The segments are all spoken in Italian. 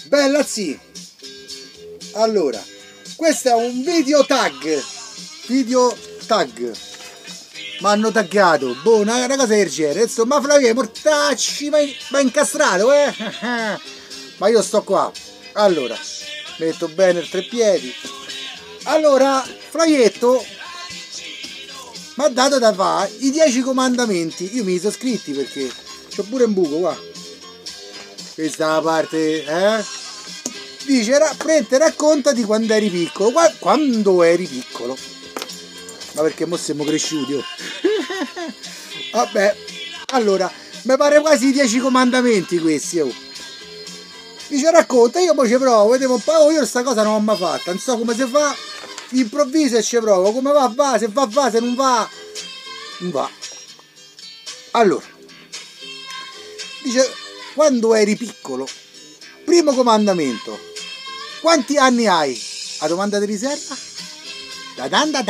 Bella sì. Allora, questo è un video tag. Video tag. Mi hanno taggato. Boh, una cosa del genere. Insomma, Flavio, mortacci, ma incastrato, eh? Ma io sto qua. Allora, metto bene il treppiedi. Allora, Flavietto mi ha dato da fare i 10 comandamenti. Io mi sono iscritti perché c'ho pure un buco qua. Questa è la parte, dice, raccontati quando eri piccolo. Quando eri piccolo? Ma perché mo siamo cresciuti, oh. Vabbè, allora, mi pare quasi i 10 comandamenti questi, oh. Dice, racconta, io poi ci provo, vediamo un po', oh, io sta cosa non l'ho mai fatta, non so come si fa, improvviso e ci provo, come va, se va, se non va, non va. Allora, dice, quando eri piccolo, primo comandamento, quanti anni hai? La domanda di riserva? Da.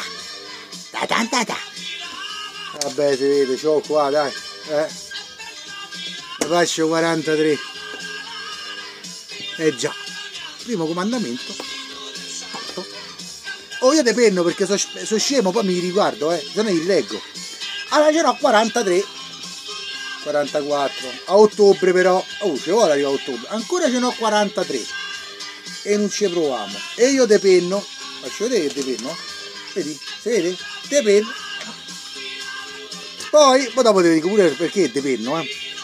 Vabbè, si vede, c'ho qua, dai, ne faccio 43. Già, primo comandamento fatto. Oh, io te penno perché so scemo, poi mi riguardo, se no li leggo. Allora ce n'ho 43, 44, a ottobre però, ci vuole arrivare a ottobre, ancora ce n'ho 43 e non ci proviamo. E io te penno, faccio vedere che te penno, vedi, si vede? Te penno. Poi dopo te dico pure perché te penno,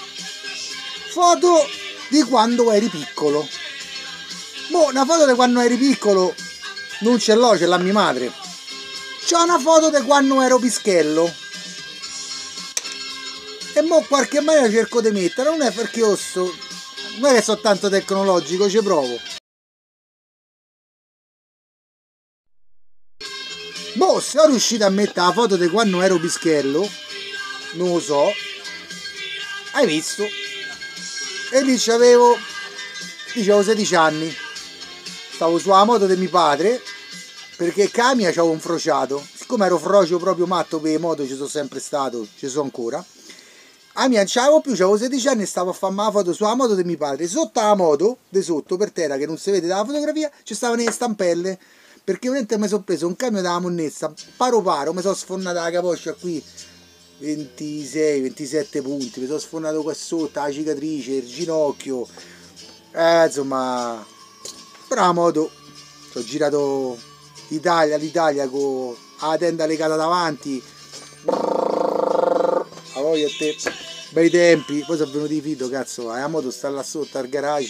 foto di quando eri piccolo. Boh, una foto di quando eri piccolo non ce l'ho, ce l'ha mia madre. C'ho una foto di quando ero pischello e mo qualche maniera cerco di mettere, non è perché io non è che sono tanto tecnologico, ci provo. Boh, se ho riuscito a mettere la foto di quando ero pischello, non lo so, hai visto? E lì dicevo 16 anni, stavo sulla moto di mio padre, perché Camia c'avevo un frociato, siccome ero frocio proprio matto per le moto, ci sono sempre stato, ci sono ancora, a mia non c'avevo più, c'avevo 16 anni e stavo a fare la foto sulla moto di mio padre, sotto la moto, di sotto per terra, che non si vede dalla fotografia, ci stavano le stampelle, perché ovviamente mi sono preso un camion dalla monnezza, paro, mi sono sfondata la capoccia qui, 26-27 punti, mi sono sfondato qua sotto, la cicatrice, il ginocchio, insomma, però la moto, ho girato l'Italia con la tenda legata davanti, a voglia a te, bei tempi, poi sono venuti i video, cazzo, la moto sta là sotto al garage.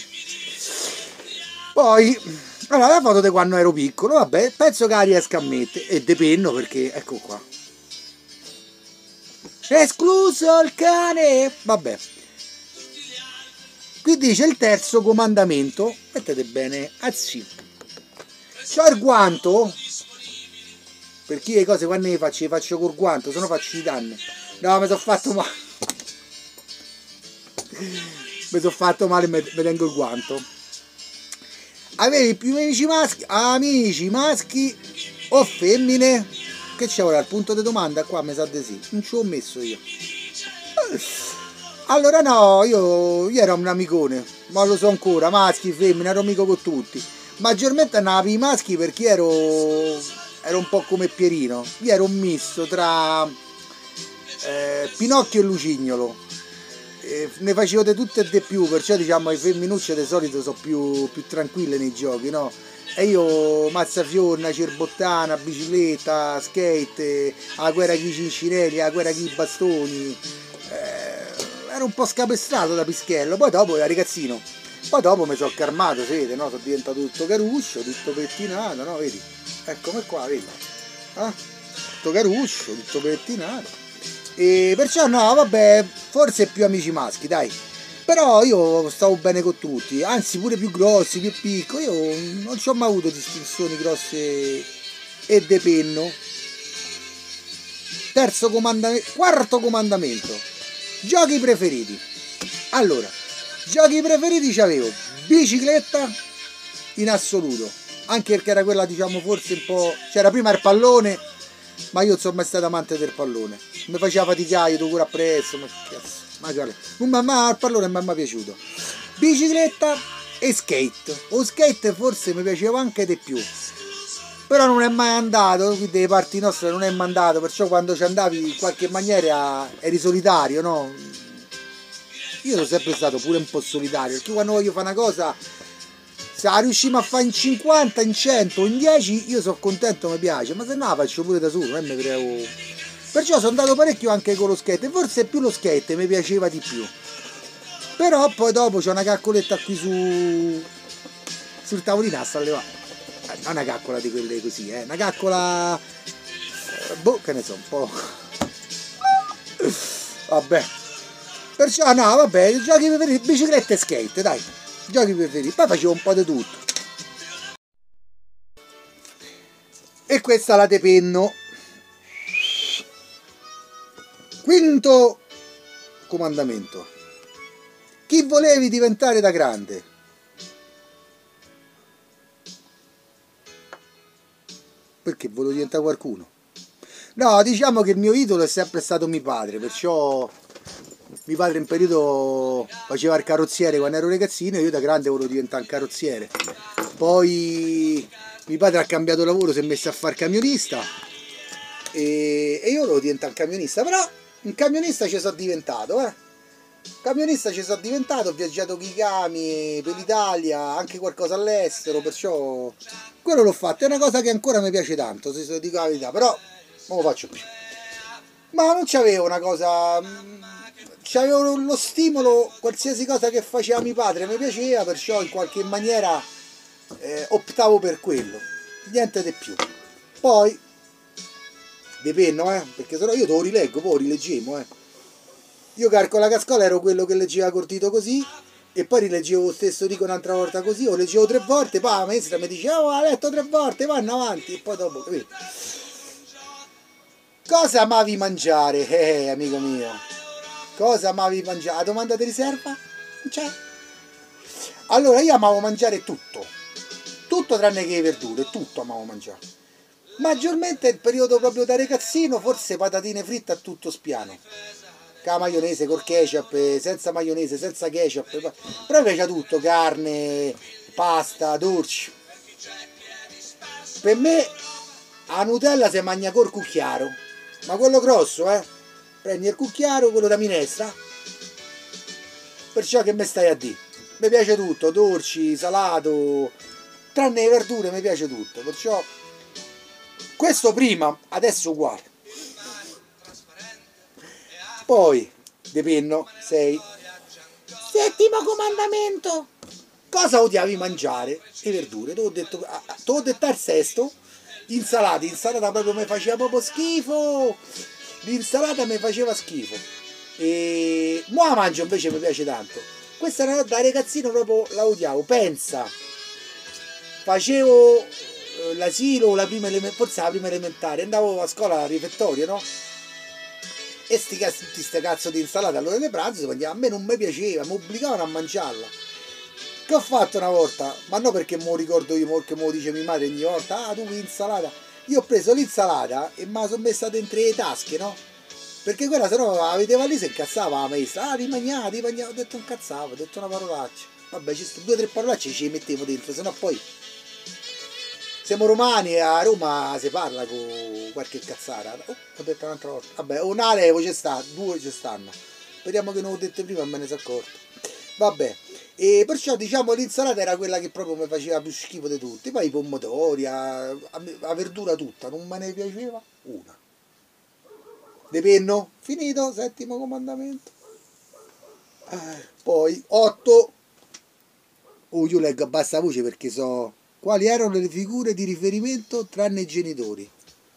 Poi, allora, la foto di quando ero piccolo, vabbè, penso che la riesca a mettere, e depenno perché, ecco qua. Escluso il cane, vabbè. Qui dice il terzo comandamento, mettete bene, azzi. C'ho il guanto, perché io le cose quando le faccio col guanto, se no faccio i danni. No, mi sono fatto male. Mi sono fatto male e mi tengo il guanto. Avevi più amici maschi o femmine? Che c'è ora? Il punto di domanda qua mi sa di sì. Non ci ho messo io. Allora no, io ero un amicone, ma lo so ancora, maschi, femmine, ero amico con tutti. Maggiormente andavo per i maschi perché ero un po' come Pierino. Io ero un misto tra Pinocchio e Lucignolo. Ne facevo di tutto e di più, perciò diciamo le femminucce di solito sono più tranquille nei giochi, no? E io mazzafiorna, cerbottana, bicicletta, skate, la guerra con i cincinelli, la guerra con i bastoni, ero un po' scapestrato da pischello, poi dopo da ragazzino, poi dopo mi sono calmato, si vede, no? Sono diventato tutto caruccio, tutto pettinato, no? Vedi? Eccomi qua, vedi? Tutto caruccio, tutto pettinato. E perciò no, vabbè, forse più amici maschi, dai. Però io stavo bene con tutti, anzi pure più grossi, più piccoli, io non ci ho mai avuto distinzioni grosse e de penno. Quarto comandamento, giochi preferiti. Allora, giochi preferiti c'avevo bicicletta in assoluto, anche perché era quella diciamo forse un po', c'era prima il pallone, ma io non sono mai stato amante del pallone, mi faceva faticare, io pure appresso, ma cazzo. Ma il pallone non mi è mai piaciuto. Bicicletta e skate. O skate forse mi piaceva anche di più, però non è mai andato, qui delle parti nostre non è mai andato, perciò quando ci andavi in qualche maniera eri solitario, no? Io sono sempre stato pure un po' solitario, perché quando voglio fare una cosa, se la riusciamo a fare in 50, in 100, in 10, io sono contento, mi piace, ma se no la faccio pure da solo, non mi creo. Perciò sono andato parecchio anche con lo skate, forse più lo skate mi piaceva di più. Però poi dopo c'è una caccoletta qui sul tavolino a sollevare. Non una caccola di quelle così, una caccola. Boh, che ne so, un po'. Vabbè. Perciò no, vabbè, giochi preferiti, bicicletta e skate, dai. Giochi preferiti. Poi facevo un po' di tutto. E questa la te penno. Quinto comandamento. Chi volevi diventare da grande? Perché volevo diventare qualcuno? No, diciamo che il mio idolo è sempre stato mio padre, perciò mio padre in un periodo faceva il carrozziere quando ero ragazzino e io da grande volevo diventare un carrozziere. Poi mio padre ha cambiato lavoro, si è messo a fare camionista e io volevo diventare un camionista, però un camionista ci sono diventato, Camionista ci sono diventato, ho viaggiato con i cami per l'Italia, anche qualcosa all'estero, perciò quello l'ho fatto, è una cosa che ancora mi piace tanto, se dico la verità, però non lo faccio più. Ma non c'avevo una cosa, c'avevo lo stimolo, qualsiasi cosa che faceva mio padre mi piaceva, perciò in qualche maniera optavo per quello, niente di più. Poi, dipende, perché sennò io te lo rileggo, poi rileggiamo, Io calcolo che a scuola ero quello che leggeva col dito così e poi rileggevo lo stesso dico un'altra volta così, o leggevo 3 volte, poi la maestra mi diceva oh, ha letto 3 volte, vanno avanti e poi dopo, capito? Cosa amavi mangiare? Amico mio, cosa amavi mangiare? La domanda di riserva? Non c'è? Allora io amavo mangiare tutto tranne che le verdure, tutto amavo mangiare. Maggiormente il periodo proprio da ragazzino, forse patatine fritte a tutto spiano. Con la maionese, col ketchup, senza maionese, senza ketchup, però mi piace tutto, carne, pasta, dolci. Per me la Nutella si mangia col cucchiaro, ma quello grosso, prendi il cucchiaro, quello da minestra, perciò che me stai a dire. Mi piace tutto, dolci, salato, tranne le verdure mi piace tutto, perciò questo prima, adesso uguale. Poi, De Penno, 6. Settimo comandamento. Cosa odiavi mangiare? Le verdure. Te l'ho detto al sesto. Insalata proprio mi faceva proprio schifo. L'insalata mi faceva schifo. E mo la mangio invece mi piace tanto. Questa era da ragazzino proprio la odiavo. Pensa, facevo l'asilo, forse la prima elementare, andavo a scuola al rifettorio, no? E tutti sta cazzo di insalata all'ora di pranzo a me non mi piaceva, mi obbligavano a mangiarla. Che ho fatto una volta? Ma no perché me lo ricordo io, perché me lo dice mia madre ogni volta, tu l'insalata. Io ho preso l'insalata e me la sono messa dentro le tasche, no? Perché quella se no la vedeva lì se incazzava la maestra, ti mangiava, ho detto un cazzavo, ho detto una parolaccia. Vabbè, ci sto 2 o 3 parolacce ci mettevo dentro, se no poi siamo romani e a Roma si parla con qualche cazzara. Ho detto un'altra volta. Vabbè, una levo ci sta, 2 ci stanno. Speriamo che non l'ho detto prima e me ne sono accorto. Vabbè, e perciò diciamo l'insalata era quella che proprio mi faceva più schifo di tutti. Poi i pomodori, la verdura tutta, non me ne piaceva una. De Penno, finito, settimo comandamento. Poi 8. Oh, io leggo a bassa voce perché so quali erano le figure di riferimento tranne i genitori.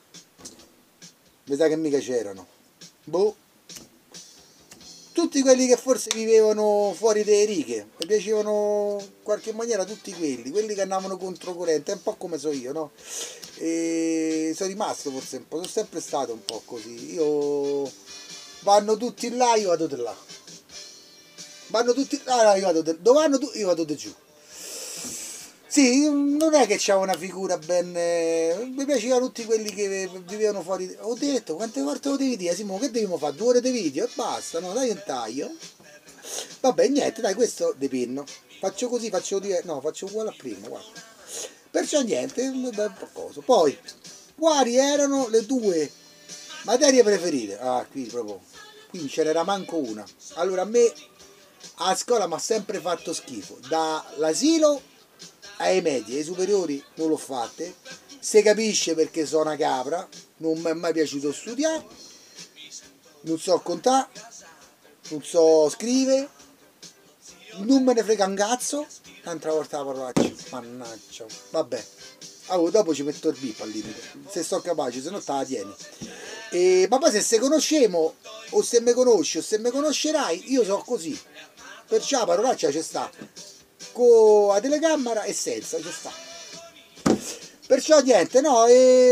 Mi sa che mica c'erano. Boh. Tutti quelli che forse vivevano fuori delle righe. Mi piacevano in qualche maniera tutti quelli che andavano controcorrente, è un po' come so io, no? E sono rimasto forse un po', sono sempre stato un po' così. Io vanno tutti là, io vado di là. Vanno tutti là, io vado dove vanno io vado di giù. Sì, non è che c'era una figura ben. Mi piacevano tutti quelli che vivevano fuori. Ho detto, quante volte lo devi dire, Simone, che dobbiamo fare? 2 ore di video e basta, no? Dai un taglio. Vabbè, niente, dai, questo De Penno. faccio così, no, faccio uguale a prima, guarda. Perciò niente, un bel coso. Poi, quali erano le tue materie preferite? Ah, qui ce n'era manco una. Allora, a me a scuola mi ha sempre fatto schifo, dall'asilo ai medi, ai superiori non l'ho fatte, si capisce perché sono una capra, non mi è mai piaciuto studiare, non so contare, non so scrivere, non me ne frega un cazzo, un'altra volta la parolaccia, mannaggia, vabbè, allora, dopo ci metto il bip al limite, se sto capace, se no te la tieni. E papà, se conosciamo, o se mi conosci, o se mi conoscerai, io so così, perciò la parolaccia ci sta, con la telecamera e senza, ci sta. Perciò niente, no,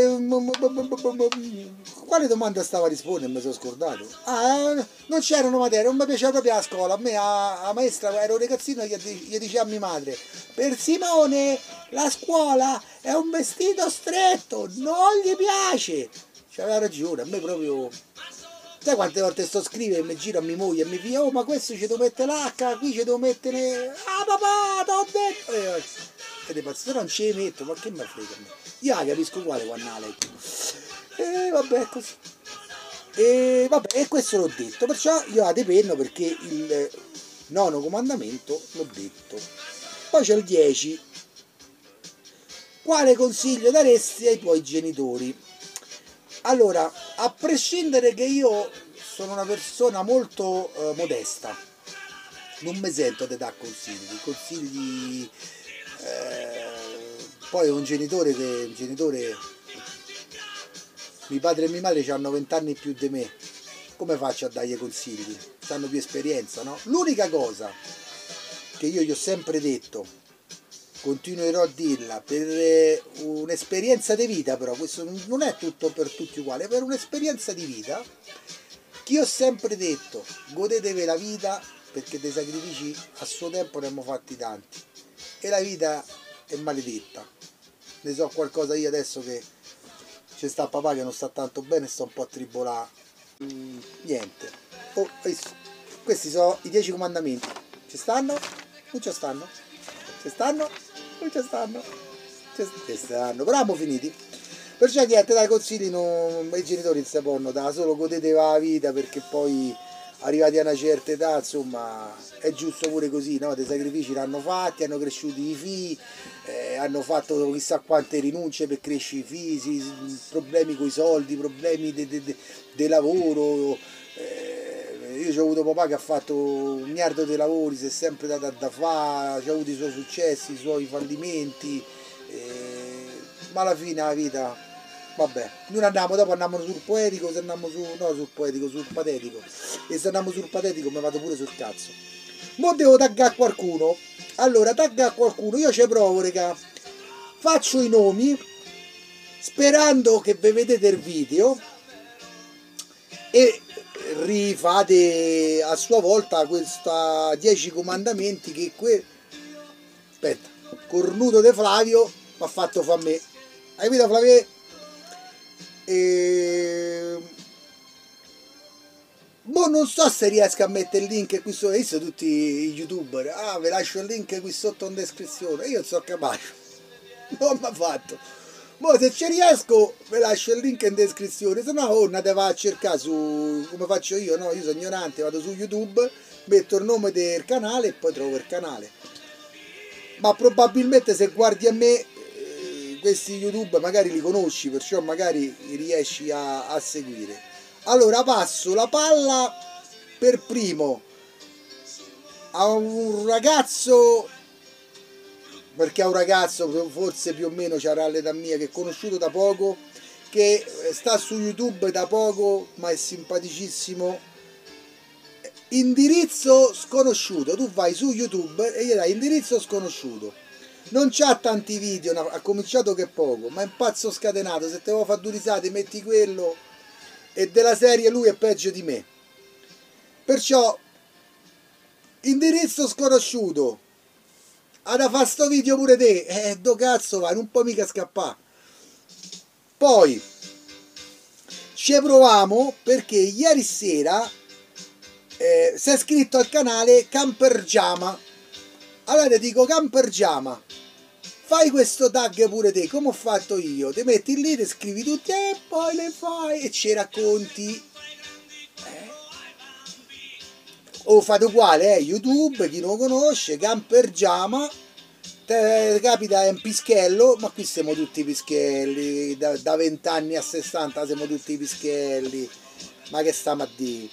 quale domanda stava a rispondere? Mi sono scordato. Ah, non c'erano materie, non mi piaceva proprio la scuola. A me, a maestra, ero un ragazzino, gli diceva a mia madre: per Simone la scuola è un vestito stretto, non gli piace. C'aveva ragione, a me proprio. Sai quante volte sto a scrivere e mi giro a mia moglie e mi dice: oh, ma questo ci devo mettere l'H, qui ci devo mettere. Ah, papà, t'ho detto. E dei pazzi, non ci metto, ma che mi frega a me? Io la capisco uguale quando la leggo. E vabbè, è così. E vabbè, e questo l'ho detto, perciò io la depenno perché il nono comandamento l'ho detto. Poi c'è il 10. Quale consiglio daresti ai tuoi genitori? Allora, a prescindere che io sono una persona molto modesta, non mi sento di dare consigli. Poi un genitore mio padre e mia madre hanno 20 anni più di me, come faccio a dargli consigli? Hanno più esperienza, no? L'unica cosa che io gli ho sempre detto, continuerò a dirla, per un'esperienza di vita, però questo non è tutto per tutti uguale, è per un'esperienza di vita, che io ho sempre detto: godetevi la vita, perché dei sacrifici a suo tempo ne abbiamo fatti tanti e la vita è maledetta. Ne so qualcosa io adesso che c'è sta papà che non sta tanto bene, sta un po' a tribolare. Niente. Oh, questi sono i 10 comandamenti. Ci stanno? Non ci stanno? Ci stanno? Non ci stanno? Ci stanno. Però abbiamo finiti. Perciò niente, dai, consigli i genitori non si possono dare, solo godete la vita, perché poi arrivati a una certa età, insomma, è giusto pure così, no? Dei sacrifici l'hanno fatti, hanno cresciuti i figli, hanno fatto chissà quante rinunce per crescere i figli, problemi con i soldi, problemi di lavoro. Io ho avuto papà che ha fatto un miliardo di lavori, si è sempre dato da fare, ha avuto i suoi successi, i suoi fallimenti, ma alla fine la vita, vabbè, noi dopo andiamo sul poetico, se andiamo sul poetico, sul patetico, e se andiamo sul patetico mi vado pure sul cazzo. Mo devo taggare qualcuno, allora taggare qualcuno, io ci provo, raga, faccio i nomi, sperando che vi vedete il video, e rifate a sua volta questa 10 comandamenti che aspetta, cornuto de Flavio mi ha fatto fa me. Hai capito, Flavio? Boh, non so se riesco a mettere il link qui sotto. Visto tutti i youtuber, ah, vi lascio il link qui sotto in descrizione. Io non sono capace, non mi ha fatto. Mo se ci riesco vi lascio il link in descrizione, se no andate a cercare su, come faccio io, no? Io sono ignorante, vado su YouTube, metto il nome del canale e poi trovo il canale. Ma probabilmente se guardi a me questi YouTube magari li conosci, perciò magari riesci a seguire. Allora passo la palla per primo a un ragazzo, perché è un ragazzo forse più o meno c'era l'età mia, che ho conosciuto da poco, che sta su YouTube da poco ma è simpaticissimo. Indirizzo sconosciuto, tu vai su YouTube e gli dai indirizzo sconosciuto, non c'ha tanti video, ha cominciato che poco, ma è un pazzo scatenato, se te lo fa due risate metti quello, e della serie lui è peggio di me. Perciò indirizzo sconosciuto, ad fa sto video pure te, do cazzo vai, non puoi mica scappare. Poi ci proviamo perché ieri sera si è iscritto al canale Camper Jama. Allora ti dico Camper Jama, fai questo tag pure te, come ho fatto io, ti metti lì, ti scrivi tutti e poi le fai e ci racconti. O fate uguale, YouTube, chi non lo conosce, Camper Jama, te capita è un pischello, ma qui siamo tutti pischelli, da 20 anni a 60 siamo tutti pischelli, ma che stiamo a dire?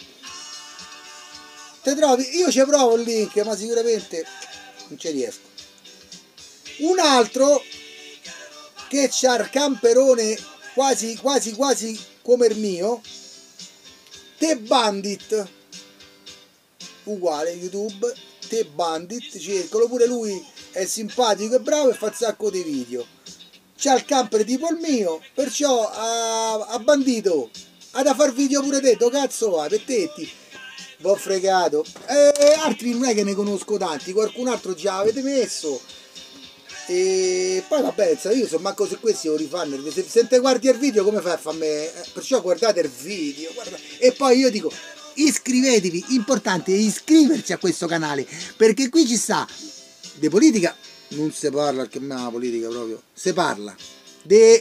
Te trovi, io ci provo il link, ma sicuramente non ci riesco. Un altro che c'ha il camperone quasi come il mio, The Bandit, uguale YouTube, The Bandit, cercalo pure lui, è simpatico e bravo e fa un sacco di video. C'ha il camper tipo il mio, perciò ha bandito ad a far video pure te, to cazzo va, pettetti, v'ho fregato. Altri non è che ne conosco tanti, qualcun altro già avete messo. E poi vabbè, io so manco se questi lo rifanno, se te guardi il video come fai a farmi, perciò guardate il video, guarda. E poi io dico iscrivetevi, importante è iscriversi a questo canale, perché qui ci sta di politica, non si parla, perché a me la politica proprio, si parla di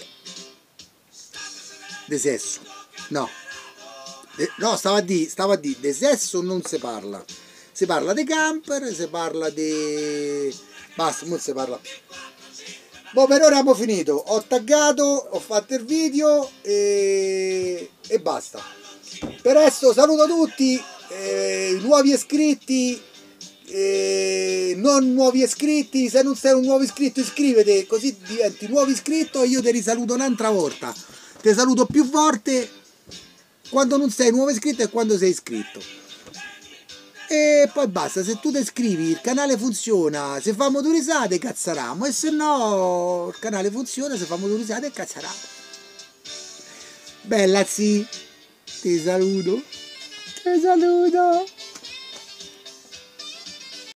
sesso, no, stava a dire di sesso non si parla di camper, si parla di basta, non si parla più. Boh, per ora abbiamo finito, ho taggato, ho fatto il video e basta. Per adesso saluto tutti, nuovi iscritti, non nuovi iscritti, se non sei un nuovo iscritto iscriviti, così diventi nuovo iscritto e io ti risaluto un'altra volta. Ti saluto più volte quando non sei nuovo iscritto e quando sei iscritto. E poi basta, se tu ti iscrivi il canale funziona, se fa motorisate cazzaramo, e se no il canale funziona, se fa motorisate cazzaramo. Bella sì, ti saluto.